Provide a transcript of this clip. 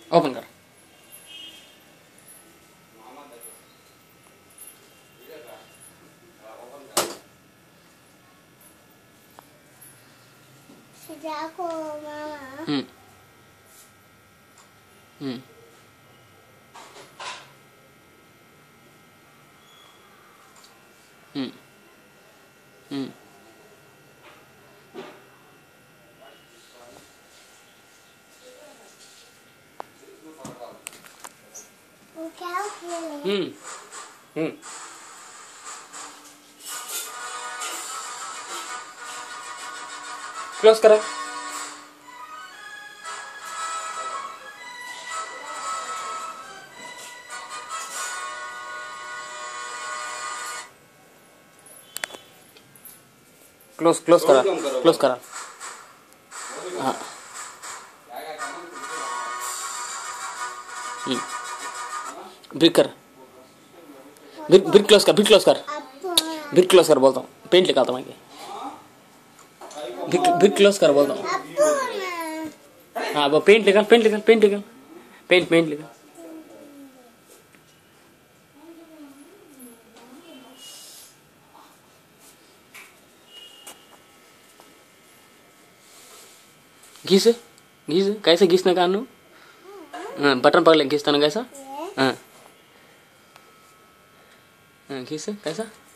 Open कर। जाको मामा। हम्म हम्म हम्म हम्म वो क्या खेले? हम्म क्लोज करा। क्लोज क्लोज करा, क्लोज करा। हाँ ब्रिक कर, ब्रिक क्लोज कर, ब्रिक क्लोज कर, ब्रिक क्लोज कर बोलता हूँ। पेंट निकालता हूँ मैं, ब्रिक क्लोज कर बोलता हूँ। हाँ वो पेंट निकाल, पेंट निकाल, पेंट निकाल, पेंट पेंट निकाल। घिस घिस, कैसे घिसने का अनु? बटन पकड़ ले, घिसता ना कैसा? हाँ घिस कैसा?